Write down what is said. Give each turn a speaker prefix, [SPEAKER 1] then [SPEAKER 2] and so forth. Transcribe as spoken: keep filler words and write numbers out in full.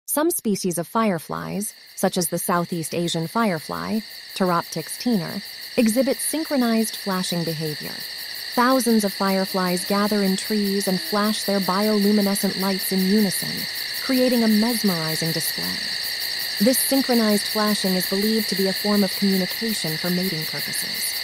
[SPEAKER 1] Some species of fireflies, such as the Southeast Asian firefly, Pteroptyx tener, exhibit synchronized flashing behavior. Thousands of fireflies gather in trees and flash their bioluminescent lights in unison, creating a mesmerizing display. This synchronized flashing is believed to be a form of communication for mating purposes.